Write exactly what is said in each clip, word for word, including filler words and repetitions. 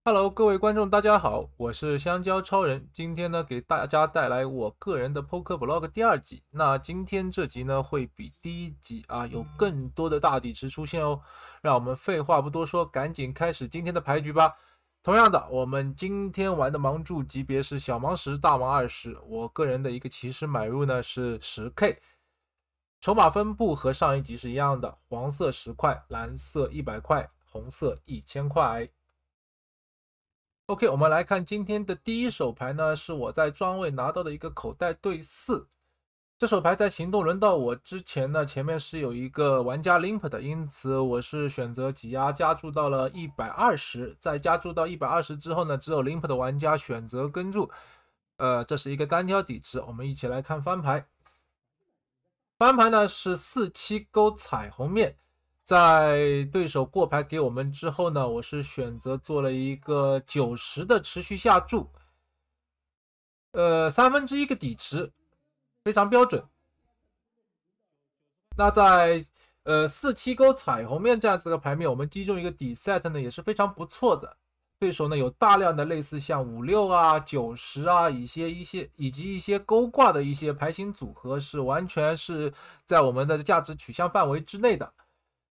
Hello，各位观众，大家好，我是香蕉超人。今天呢，给大家带来我个人的 Poker Vlog 第二集。那今天这集呢，会比第一集啊有更多的大底池出现哦。让我们废话不多说，赶紧开始今天的牌局吧。同样的，我们今天玩的盲注级别是小盲十、大盲二十。我个人的一个起始买入呢是 十K， 筹码分布和上一集是一样的，黄色十块，蓝色一百块，红色一千块。OK， 我们来看今天的第一手牌呢，是我在庄位拿到的一个口袋对四。这手牌在行动轮到我之前呢，前面是有一个玩家 limp 的，因此我是选择挤压加注到了一百二十，在加注到一百二十之后呢，只有 limp 的玩家选择跟注。呃，这是一个单挑底池，我们一起来看翻牌。翻牌呢是四七勾彩虹面。在对手过牌给我们之后呢，我是选择做了一个九十的持续下注，呃，三分之一个底池，非常标准。那在呃四七勾彩虹面这样子的牌面，我们击中一个底 set 呢也是非常不错的。对手呢有大量的类似像五六啊、九十啊，一些一些以及一些勾挂的一些牌型组合，是完全是在我们的价值取向范围之内的。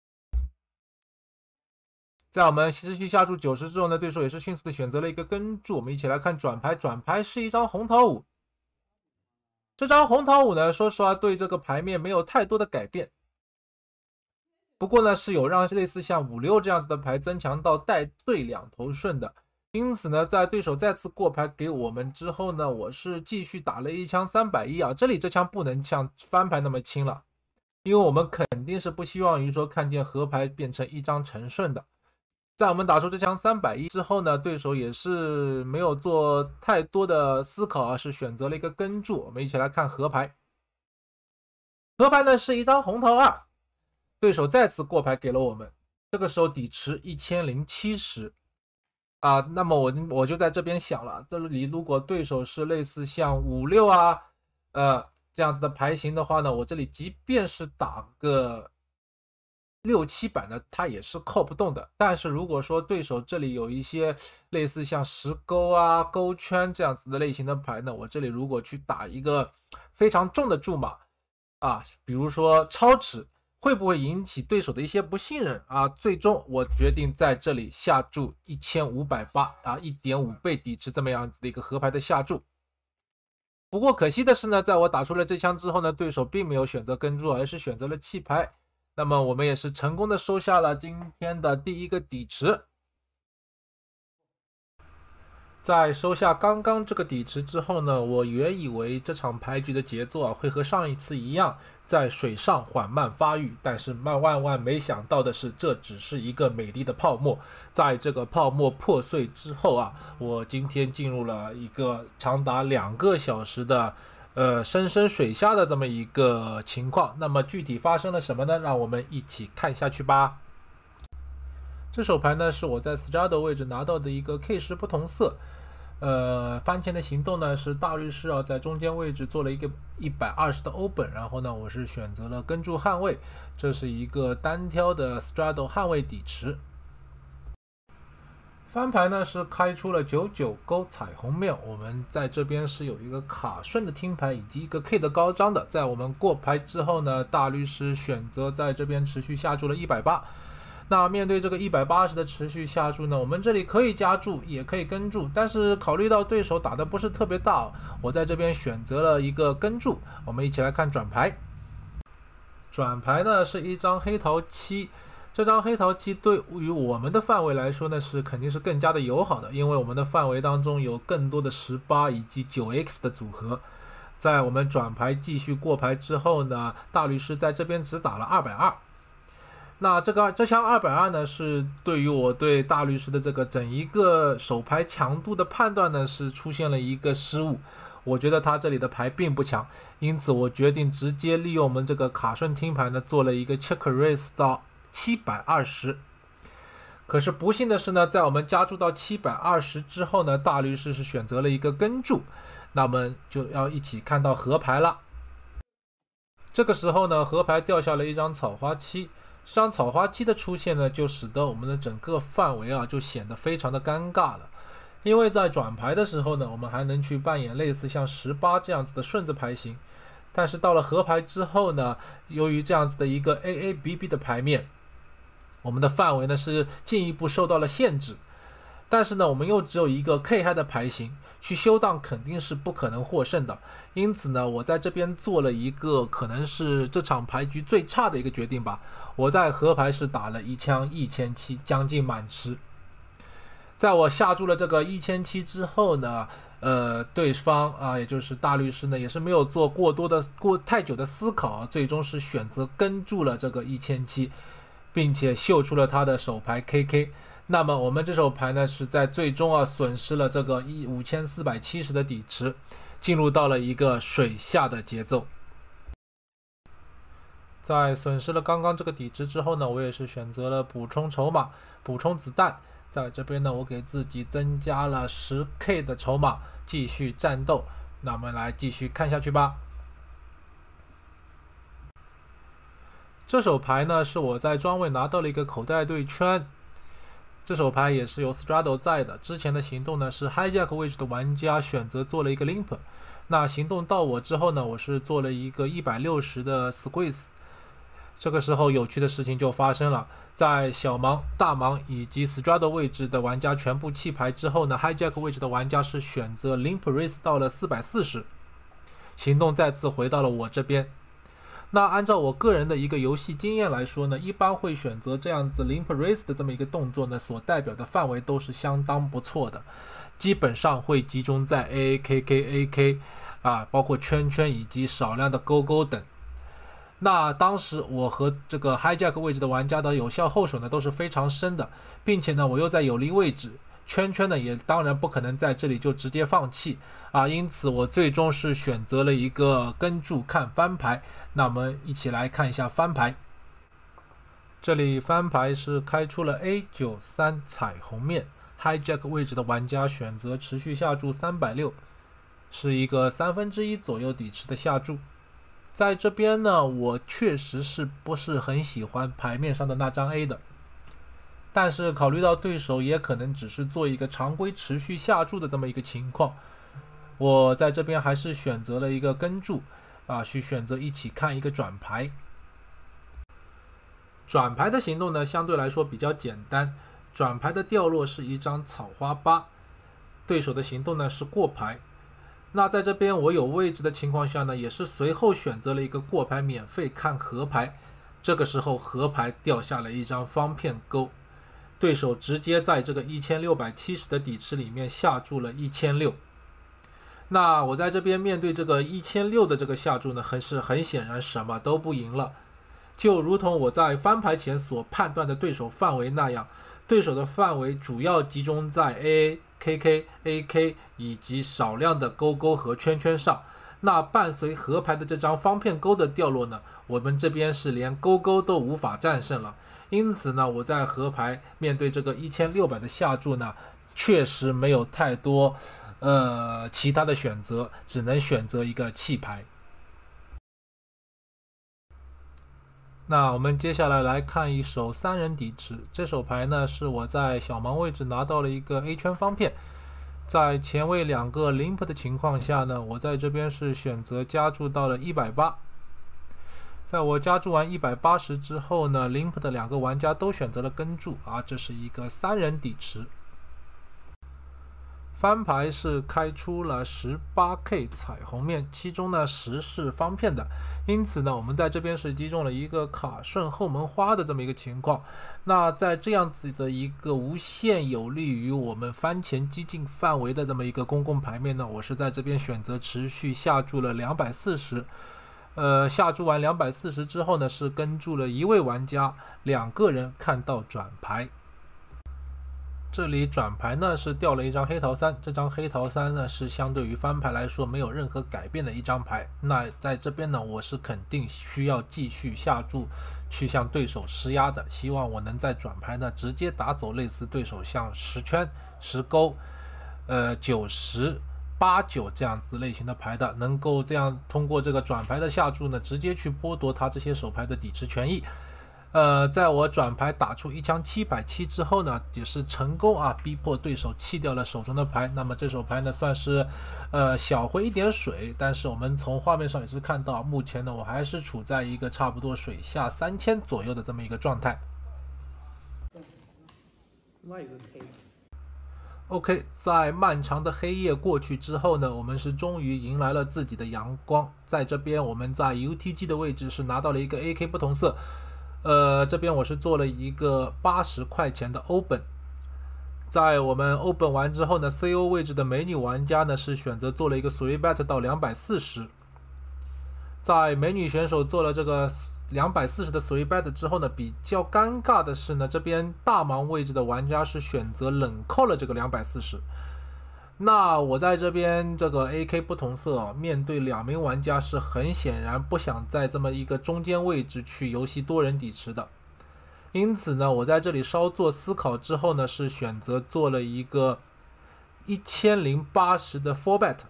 在我们持续下注九十之后呢，对手也是迅速的选择了一个跟注。我们一起来看转牌，转牌是一张红桃五。这张红桃五呢，说实话对这个牌面没有太多的改变，不过呢是有让类似像五六这样子的牌增强到带对两头顺的。因此呢，在对手再次过牌给我们之后呢，我是继续打了一枪三百一啊。这里这枪不能像翻牌那么轻了，因为我们肯定是不希望于说看见合牌变成一张成顺的。在我们打出这枪三百一之后呢，对手也是没有做太多的思考啊，是选择了一个跟注。我们一起来看合牌，合牌呢是一张红桃二，对手再次过牌给了我们，这个时候底池一千零七十啊。那么我我就在这边想了，这里如果对手是类似像五六啊，呃这样子的牌型的话呢，我这里即便是打个六七百呢，它也是扣不动的。但是如果说对手这里有一些类似像十勾啊、勾圈这样子的类型的牌呢，我这里如果去打一个非常重的注码啊，比如说超值，会不会引起对手的一些不信任啊？最终我决定在这里下注一千五百八啊， 一点五 倍底池这么样子的一个合牌的下注。不过可惜的是呢，在我打出了这枪之后呢，对手并没有选择跟注，而是选择了弃牌。那么我们也是成功的收下了今天的第一个底池。在收下刚刚这个底池之后呢，我原以为这场牌局的节奏啊会和上一次一样，在水上缓慢发育，但是万万万没想到的是，这只是一个美丽的泡沫。在这个泡沫破碎之后啊，我今天进入了一个长达两个小时的呃，深深水下的这么一个情况。那么具体发生了什么呢？让我们一起看下去吧。这手牌呢是我在 Strado 位置拿到的一个 K 十不同色。呃，翻钱的行动呢是大律师啊在中间位置做了一个一百二十的欧本，然后呢我是选择了跟注捍卫，这是一个单挑的 Strado 捍卫底池。翻牌呢是开出了九九勾彩虹面，我们在这边是有一个卡顺的听牌以及一个 K 的高张的。在我们过牌之后呢，大律师选择在这边持续下注了一百八。那面对这个一百八十的持续下注呢，我们这里可以加注也可以跟注，但是考虑到对手打的不是特别大，我在这边选择了一个跟注。我们一起来看转牌，转牌呢是一张黑桃七。这张黑桃七对于我们的范围来说呢，是肯定是更加的友好的，因为我们的范围当中有更多的十八以及 九 X 的组合。在我们转牌继续过牌之后呢，大律师在这边只打了二百二。那这个这枪二百二呢，是对于我对大律师的这个整一个手牌强度的判断呢，是出现了一个失误。我觉得他这里的牌并不强，因此我决定直接利用我们这个卡顺听牌呢，做了一个 check raise 到七百二十。可是不幸的是呢，在我们加注到七百二十之后呢，大律师是选择了一个跟注，那我们就要一起看到合牌了。这个时候呢，合牌掉下了一张草花七， 这张草花七的出现呢，就使得我们的整个范围啊就显得非常的尴尬了。因为在转牌的时候呢，我们还能去扮演类似像十八这样子的顺子牌型，但是到了合牌之后呢，由于这样子的一个 A A B B 的牌面，我们的范围呢是进一步受到了限制。但是呢，我们又只有一个 K 嗨的牌型，去修档肯定是不可能获胜的。因此呢，我在这边做了一个可能是这场牌局最差的一个决定吧。我在合牌是打了一枪一千七，将近满池。在我下注了这个一千七之后呢，呃，对方啊，也就是大律师呢，也是没有做过多的过太久的思考啊，最终是选择跟注了这个一千七，并且秀出了他的手牌 K K。那么我们这手牌呢，是在最终啊损失了这个五千四百七十的底池，进入到了一个水下的节奏。在损失了刚刚这个底池之后呢，我也是选择了补充筹码，补充子弹。在这边呢，我给自己增加了 十K 的筹码，继续战斗。那我们来继续看下去吧。这手牌呢，是我在庄位拿到了一个口袋对圈。这手牌也是有 Straddle 在的。之前的行动呢是 Hijack 位置的玩家选择做了一个 Limp， 那行动到我之后呢，我是做了一个一百六十的 Squeeze。这个时候有趣的事情就发生了，在小盲、大盲以及 Straddle 位置的玩家全部弃牌之后呢 ，Hijack 位置的玩家是选择 Limp Raise 到了四百四十，行动再次回到了我这边。那按照我个人的一个游戏经验来说呢，一般会选择这样子 Limp Raise 的这么一个动作呢，所代表的范围都是相当不错的，基本上会集中在 A A K K A K 啊，包括圈圈以及少量的勾勾等。那当时我和这个 Hijack 位置的玩家的有效后手呢都是非常深的，并且呢我又在有利位置。圈圈呢也当然不可能在这里就直接放弃啊，因此我最终是选择了一个跟注看翻牌。那我们一起来看一下翻牌。这里翻牌是开出了 A 九三 彩虹面 ，Hijack 位置的玩家选择持续下注三百六十，是一个三分之一左右底池的下注。在这边呢，我确实是不是很喜欢牌面上的那张 A 的。但是考虑到对手也可能只是做一个常规持续下注的这么一个情况，我在这边还是选择了一个跟注啊，去选择一起看一个转牌。转牌的行动呢，相对来说比较简单。转牌的掉落是一张草花八，对手的行动呢是过牌。那在这边我有位置的情况下呢，也是随后选择了一个过牌，免费看合牌。这个时候合牌掉下了一张方片勾。对手直接在这个一千六百七十的底池里面下注了一千六百。那我在这边面对这个一千六百的这个下注呢，很是很显然什么都不赢了。就如同我在翻牌前所判断的对手范围那样，对手的范围主要集中在 A A、K K、A K 以及少量的勾勾和圈圈上。那伴随合牌的这张方片勾的掉落呢，我们这边是连勾勾都无法战胜了。因此呢，我在合牌面对这个一千六百的下注呢，确实没有太多呃其他的选择，只能选择一个弃牌。那我们接下来来看一手三人底池，这手牌呢是我在小盲位置拿到了一个 A 圈方片，在前位两个 limp 的情况下呢，我在这边是选择加注到了一百八十。在我加注完一百八十之后呢 ，limp 的两个玩家都选择了跟注啊，这是一个三人底池。翻牌是开出了 十八K 彩虹面，其中呢十是方片的，因此呢我们在这边是击中了一个卡顺后门花的这么一个情况。那在这样子的一个无限有利于我们翻前激进范围的这么一个公共牌面呢，我是在这边选择持续下注了两百四十。呃，下注完两百四十之后呢，是跟注了一位玩家，两个人看到转牌。这里转牌呢是掉了一张黑桃三，这张黑桃三呢是相对于翻牌来说没有任何改变的一张牌。那在这边呢，我是肯定需要继续下注去向对手施压的，希望我能在转牌呢直接打走类似对手像十圈、十勾、呃九十。八九这样子类型的牌的，能够这样通过这个转牌的下注呢，直接去剥夺他这些手牌的底池权益。 呃，在我转牌打出一枪七百七之后呢，也是成功啊逼迫对手弃掉了手中的牌。那么这手牌呢算是呃小回一点水，但是我们从画面上也是看到，目前呢我还是处在一个差不多水下三千左右的这么一个状态。OK， 在漫长的黑夜过去之后呢，我们是终于迎来了自己的阳光。在这边，我们在 U T G 的位置是拿到了一个 A K 不同色。呃，这边我是做了一个八十块钱的欧本。在我们欧本完之后呢 ，C O 位置的美女玩家呢是选择做了一个 three bet 到两百四十。在美女选手做了这个两百四十的 three bet 之后呢，比较尴尬的是呢，这边大盲位置的玩家是选择冷扣了这个两百四十。那我在这边这个 A K 不同色、啊、面对两名玩家是很显然不想在这么一个中间位置去游戏多人抵池的，因此呢，我在这里稍作思考之后呢，是选择做了一个一千零八十的 four bet。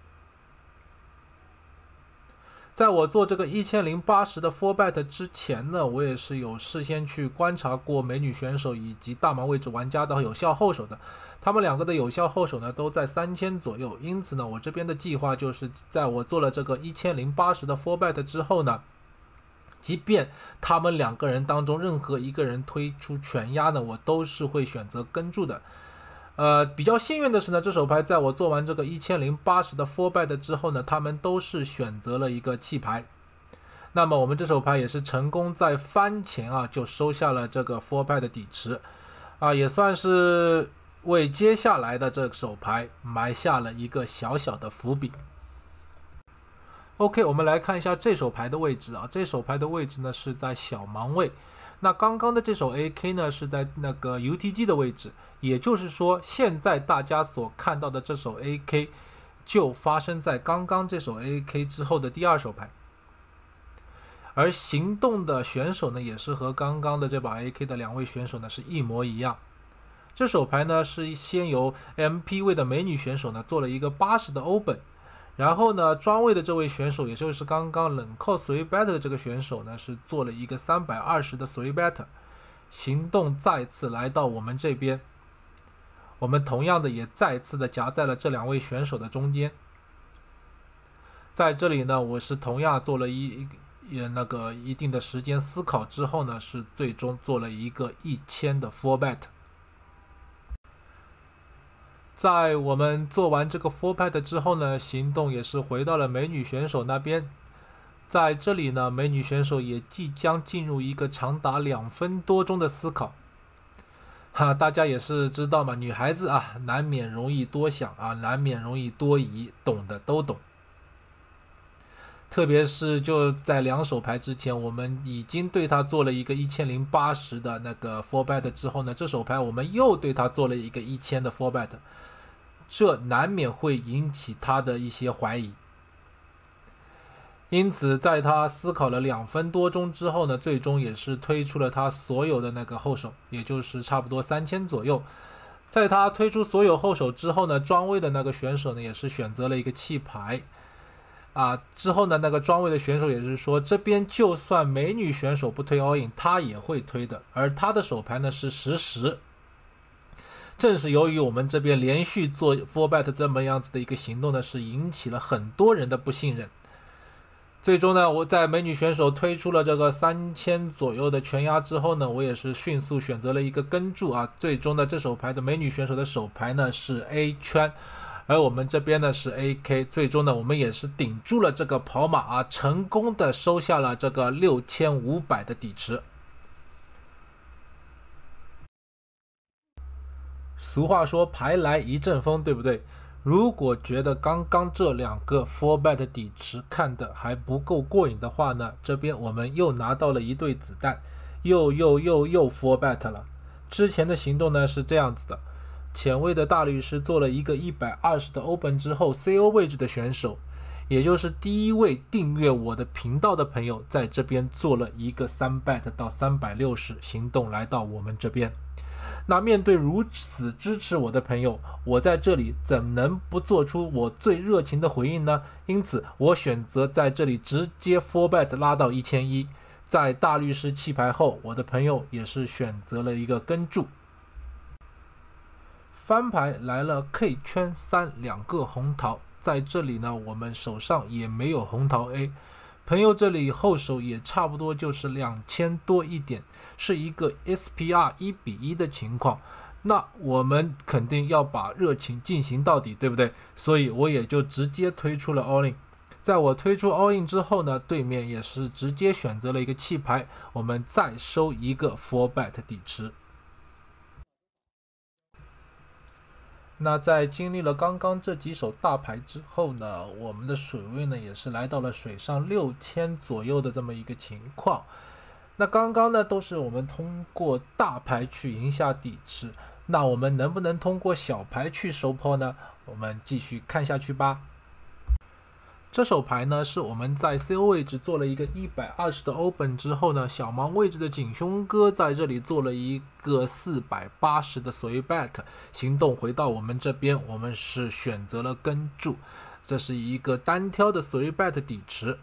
在我做这个一千零八十的 four bet 之前呢，我也是有事先去观察过美女选手以及大盲位置玩家的有效后手的，他们两个的有效后手呢都在三千左右，因此呢，我这边的计划就是在我做了这个一千零八十的 four bet 之后呢，即便他们两个人当中任何一个人推出全压呢，我都是会选择跟住的。呃，比较幸运的是呢，这手牌在我做完这个一千零八十的 four bet 之后呢，他们都是选择了一个弃牌。那么我们这手牌也是成功在番前啊就收下了这个 four bet 的底池，啊，也算是为接下来的这手牌埋下了一个小小的伏笔。OK， 我们来看一下这手牌的位置啊，这手牌的位置呢是在小盲位。那刚刚的这手 A K 呢是在那个 U T G 的位置，也就是说现在大家所看到的这手 A K 就发生在刚刚这手 A K 之后的第二手牌，而行动的选手呢也是和刚刚的这把 A K 的两位选手呢是一模一样。这手牌呢是先由 M P 位的美女选手呢做了一个八十的欧本，然后呢，庄位的这位选手，也就是刚刚冷扣 three bet 的这个选手呢，是做了一个三百二十的 three bet， 行动再次来到我们这边，我们同样的也再次的夹在了这两位选手的中间。在这里呢，我是同样做了一也那个一定的时间思考之后呢，是最终做了一个一千的 four bet。在我们做完这个 four bet 之后呢，行动也是回到了美女选手那边。在这里呢，美女选手也即将进入一个长达两分多钟的思考。哈，大家也是知道嘛，女孩子啊，难免容易多想啊，难免容易多疑，懂的都懂。特别是就在两手牌之前，我们已经对他做了一个一千零八十的那个 four bet 之后呢，这手牌我们又对他做了一个一千的 four bet， 这难免会引起他的一些怀疑。因此在他思考了两分多钟之后呢，最终也是推出了他所有的那个后手，也就是差不多三千左右。在他推出所有后手之后呢，庄位的那个选手呢也是选择了一个弃牌。啊，之后呢，那个庄位的选手也是说，这边就算美女选手不推 all in， 他也会推的，而他的手牌呢是十十。正是由于我们这边连续做 four bet 这么样子的一个行动呢，是引起了很多人的不信任。最终呢，我在美女选手推出了这个三千左右的全压之后呢，我也是迅速选择了一个跟注啊。最终呢，这手牌的美女选手的手牌呢是 A 圈。而我们这边呢是 A K， 最终呢我们也是顶住了这个跑马啊，成功的收下了这个六千五百的底池。俗话说牌来一阵风，对不对？如果觉得刚刚这两个 four bet 底池看的还不够过瘾的话呢，这边我们又拿到了一对子弹，又又又又 four bet 了。之前的行动呢是这样子的。前位的大律师做了一个一百二十的 open 之后 ，C O 位置的选手，也就是第一位订阅我的频道的朋友，在这边做了一个三 bet 到三百六十，行动来到我们这边。那面对如此支持我的朋友，我在这里怎能不做出我最热情的回应呢？因此，我选择在这里直接 four bet 拉到一千一。 在大律师弃牌后，我的朋友也是选择了一个跟注。翻牌来了 K 圈三两个红桃，在这里呢，我们手上也没有红桃 A， 朋友这里后手也差不多就是两千多一点，是一个 S P R 一比一的情况。那我们肯定要把热情进行到底，对不对？所以我也就直接推出了 all in。在我推出 all in 之后呢，对面也是直接选择了一个弃牌，我们再收一个 four bet 底池。那在经历了刚刚这几手大牌之后呢，我们的水位呢也是来到了水上六千左右的这么一个情况。那刚刚呢都是我们通过大牌去赢下底池，那我们能不能通过小牌去收破呢？我们继续看下去吧。这手牌呢是我们在 C O 位置做了一个一百二十的 open 之后呢，小盲位置的锦凶哥在这里做了一个四百八十的随 bet 行动回到我们这边，我们是选择了跟注，这是一个单挑的随 bet 底池。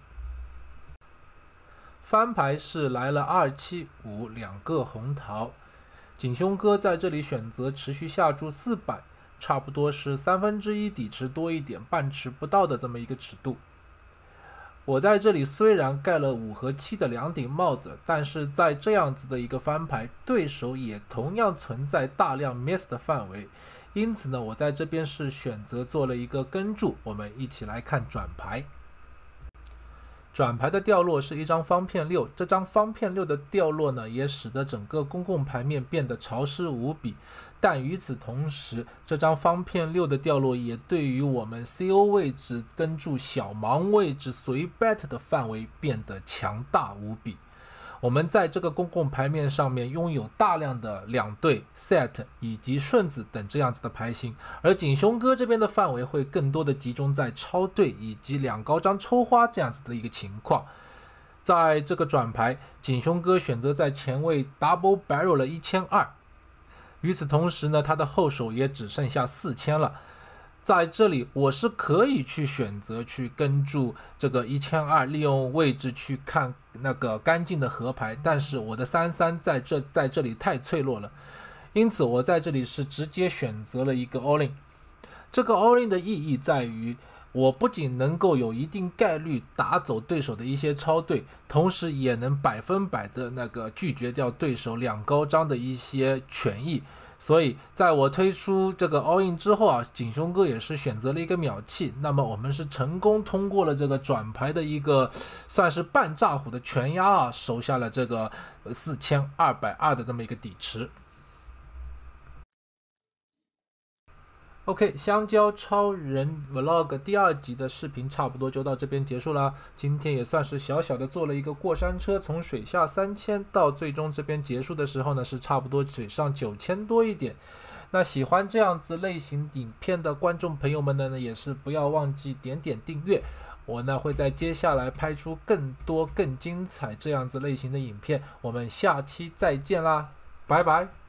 翻牌是来了二七五两个红桃，锦凶哥在这里选择持续下注四百，差不多是三分之一底池多一点，半池不到的这么一个尺度。我在这里虽然盖了五和七的两顶帽子，但是在这样子的一个翻牌，对手也同样存在大量 miss 的范围，因此呢，我在这边是选择做了一个跟注。我们一起来看转牌。转牌的掉落是一张方片六，这张方片六的掉落呢，也使得整个公共牌面变得潮湿无比。但与此同时，这张方片六的掉落也对于我们 C O 位置跟注小盲位置随 bet 的范围变得强大无比。我们在这个公共牌面上面拥有大量的两对 set 以及顺子等这样子的牌型，而锦凶哥这边的范围会更多的集中在超对以及两高张抽花这样子的一个情况。在这个转牌，锦凶哥选择在前位 double barrel 了一千二百，与此同时呢，他的后手也只剩下四千了。在这里我是可以去选择去跟注这个一千二百，利用位置去看那个干净的合牌，但是我的三三在这在这里太脆弱了，因此我在这里是直接选择了一个 all in。 这个 all in 的意义在于，我不仅能够有一定概率打走对手的一些超对，同时也能百分百的那个拒绝掉对手两高张的一些权益。所以在我推出这个 all in 之后啊，锦凶哥也是选择了一个秒弃，那么我们是成功通过了这个转牌的一个算是半炸虎的全压啊，收下了这个四千二百二的这么一个底池。OK， 香蕉超人 Vlog 第二集的视频差不多就到这边结束了。今天也算是小小的做了一个过山车，从水下三千到最终这边结束的时候呢，是差不多水上九千多一点。那喜欢这样子类型影片的观众朋友们呢，也是不要忘记点点订阅。我呢会在接下来拍出更多更精彩这样子类型的影片。我们下期再见啦，拜拜。